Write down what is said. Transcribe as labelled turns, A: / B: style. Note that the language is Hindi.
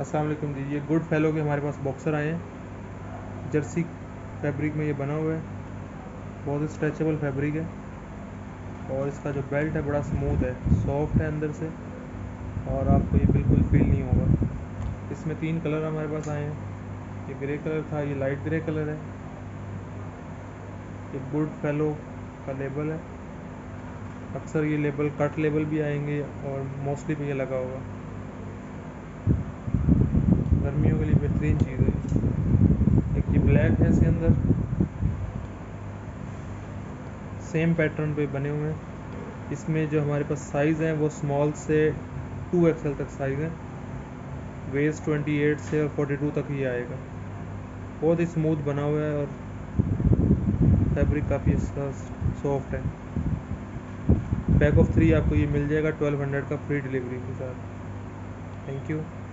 A: अस्सलाम वालेकुम जी। ये गुड फेलो के हमारे पास बॉक्सर आए हैं, जर्सी फैब्रिक में ये बना हुआ है, बहुत स्ट्रेचेबल फैब्रिक है। और इसका जो बेल्ट है बड़ा स्मूथ है, सॉफ्ट है अंदर से, और आपको ये बिल्कुल फील नहीं होगा। इसमें 3 कलर हमारे पास आए हैं। ये ग्रे कलर था, ये लाइट ग्रे कलर है। ये गुड फेलो का लेबल है। अक्सर ये लेबल कट लेबल भी आएंगे और मोस्टली पे ये लगा होगा। गर्मियों के लिए बेहतरीन चीज़ है। एक ये ब्लैक है, इसके अंदर सेम पैटर्न पे बने हुए हैं। इसमें जो हमारे पास साइज़ हैं वो स्मॉल से 2XL तक साइज़ है। वेस्ट 28 से और 42 तक ही आएगा। बहुत ही स्मूथ बना हुआ है और फैब्रिक काफ़ी सॉफ्ट है। पैक ऑफ 3 आपको ये मिल जाएगा 1200 का फ्री डिलीवरी के साथ। Thank you.